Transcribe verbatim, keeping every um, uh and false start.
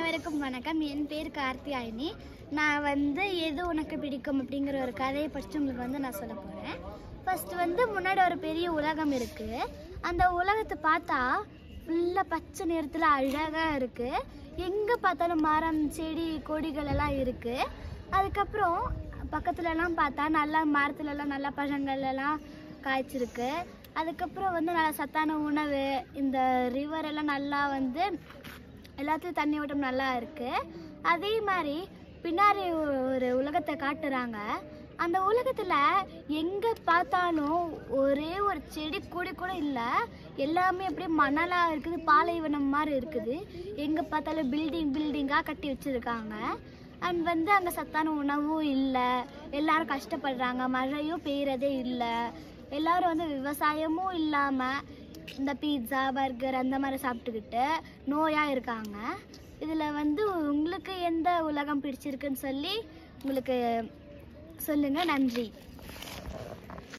அனைவருக்கும் வணக்கம். என் பேர் கார்த்தியாயினி. நான் வந்து எது உனக்கு பிடிக்கும் அப்படிங்கிற ஒரு கதையை படித்து உங்களுக்கு வந்து நான் சொல்ல போகிறேன். ஃபஸ்ட்டு வந்து முன்னாடி ஒரு பெரிய உலகம் இருக்குது. அந்த உலகத்தை பார்த்தா ஃபுல்லாக பச்சை நிறத்தில் அழகாக இருக்குது. எங்கே பார்த்தாலும் மரம், செடி, கொடிகள் எல்லாம் இருக்குது. அதுக்கப்புறம் பக்கத்துலலாம் பார்த்தா நல்லா மரத்துலலாம் நல்லா பழங்கள் எல்லாம் காய்ச்சிருக்கு. அதுக்கப்புறம் வந்து நல்லா சத்தான உணவு, இந்த ரிவர் எல்லாம் நல்லா வந்து எல்லாத்துலையும் தண்ணி ஓட்டம் நல்லா இருக்குது. அதே மாதிரி பின்னாடி ஒரு உலகத்தை காட்டுறாங்க. அந்த உலகத்தில் எங்கே பார்த்தாலும் ஒரே ஒரு செடி கொடி கூட இல்லை. எல்லாமே அப்படியே மணலாக இருக்குது, பாலைவனம் மாதிரி இருக்குது. எங்கே பார்த்தாலும் பில்டிங் பில்டிங்காக கட்டி வச்சுருக்காங்க. அண்ட் வந்து அங்கே சத்தான உணவும் இல்லை. எல்லோரும் கஷ்டப்படுறாங்க, மழையும் பெய்கிறதே இல்லை. எல்லோரும் வந்து விவசாயமும் இல்லாமல் இந்த பீட்சா, பர்கர் அந்த மாதிரி சாப்பிட்டுக்கிட்டு நோயாக இருக்காங்க. இதில் வந்து உங்களுக்கு எந்த உலகம் பிடிச்சிருக்குன்னு சொல்லி உங்களுக்கு சொல்லுங்கள். நன்றி.